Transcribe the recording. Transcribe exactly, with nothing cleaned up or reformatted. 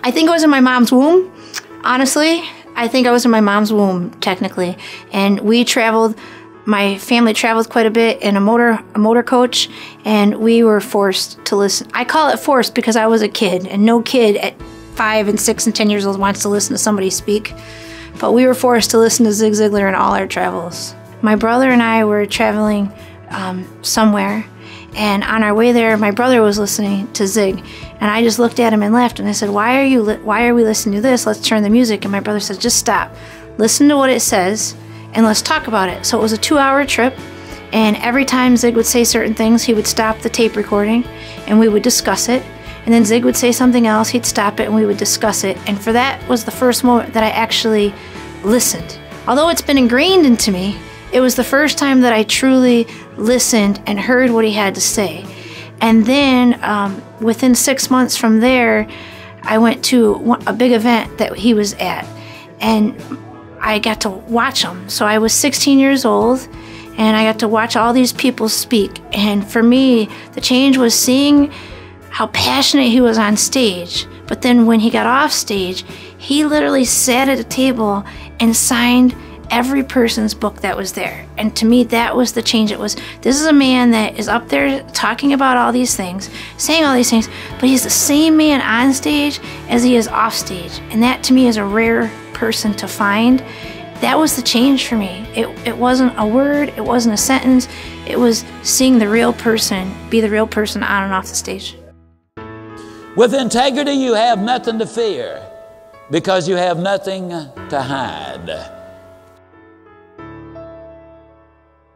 I think I was in my mom's womb, honestly. I think I was in my mom's womb, technically. And we traveled, my family traveled quite a bit in a motor a motor coach, and we were forced to listen. I call it forced because I was a kid, and no kid at five and six and ten years old wants to listen to somebody speak. But we were forced to listen to Zig Ziglar in all our travels. My brother and I were traveling um, somewhere, and on our way there, my brother was listening to Zig, and I just looked at him and laughed, and I said, why are you? Why are we listening to this? Let's turn the music. And my brother said, just stop. Listen to what it says, and let's talk about it. So it was a two-hour trip, and every time Zig would say certain things, he would stop the tape recording, and we would discuss it. And then Zig would say something else, he'd stop it, and we would discuss it. And for that was the first moment that I actually listened. Although it's been ingrained into me, it was the first time that I truly listened and heard what he had to say. And then um, within six months from there, I went to a big event that he was at, and I got to watch him. So I was sixteen years old, and I got to watch all these people speak. And for me, the change was seeing how passionate he was on stage. But then when he got off stage, he literally sat at a table and signed every person's book that was there. And to me, that was the change. It was, this is a man that is up there talking about all these things, saying all these things, but he's the same man on stage as he is off stage. And that to me is a rare person to find. That was the change for me. It, it wasn't a word, it wasn't a sentence, it was seeing the real person be the real person on and off the stage. With integrity, you have nothing to fear because you have nothing to hide.